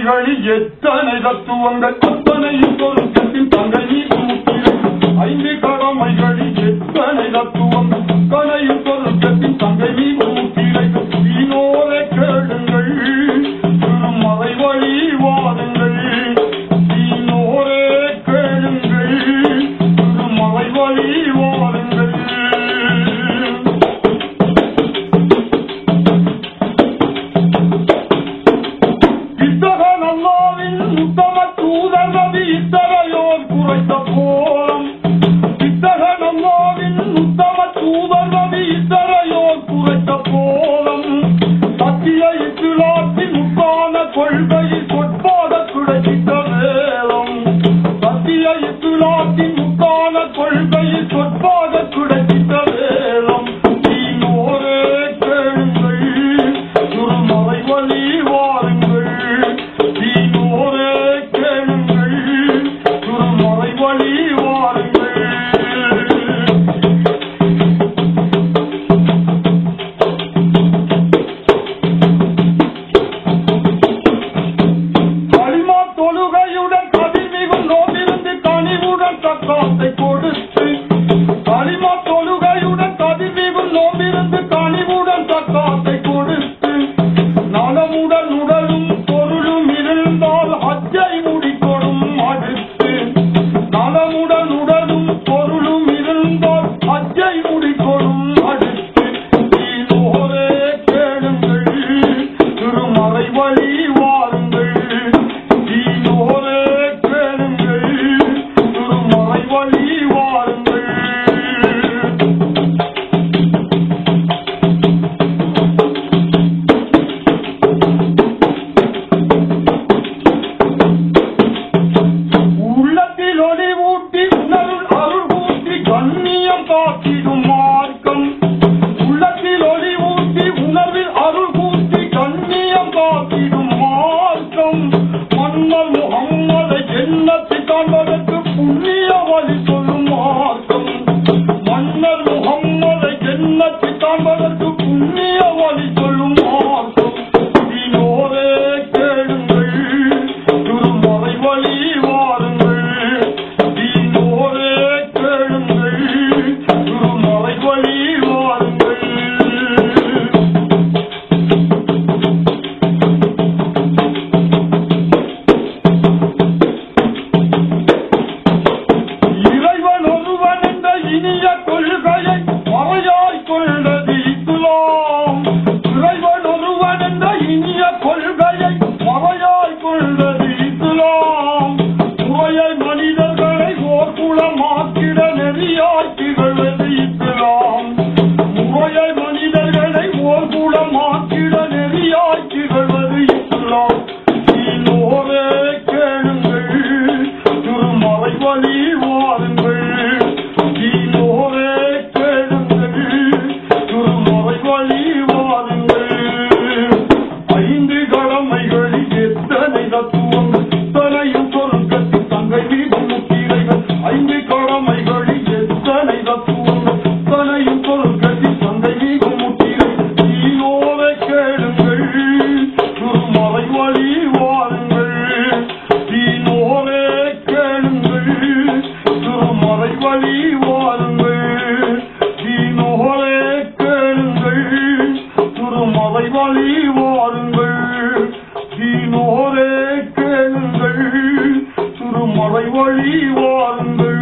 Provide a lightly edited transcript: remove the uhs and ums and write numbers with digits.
கடமைகளில் எத்தனை தத்துவங்கள் அத்தனையும் சொர்க்கத்தின் தங்கை நீக்கும் முத்திரை. 5 கடமைகளில் எத்தனை தத்துவங்கள் அத்தனையும் சொர்க்கத்தின் தங்கை நீக்கும் முத்திரை. வீணோரை கேளுங்கள் திருமறை வழி வாருங்கள். வீணோரே கேளுங்கள் திருமறை வழி வாருங்கள். உத்தம தூதர் நபி இத்தகையோர் குறைத்த போலம். இத்தகன் அல்லாவின் உத்தம தூதர் நபி இத்தகையோர் குறைத்த போலம். சத்திய இஸ்லாத்தின் முக்கான கொள்கையில் சொற்பாத கிடைத்த வேலம். சத்திய இஸ்லாத்தின் முக்கான கொள்கையில் சொற்பாத கிடைத்த வேலம். நீனோரே கேளுங்கள் திருமறை வழி வாருங்கள். திருமறை வழி வாருங்கள்.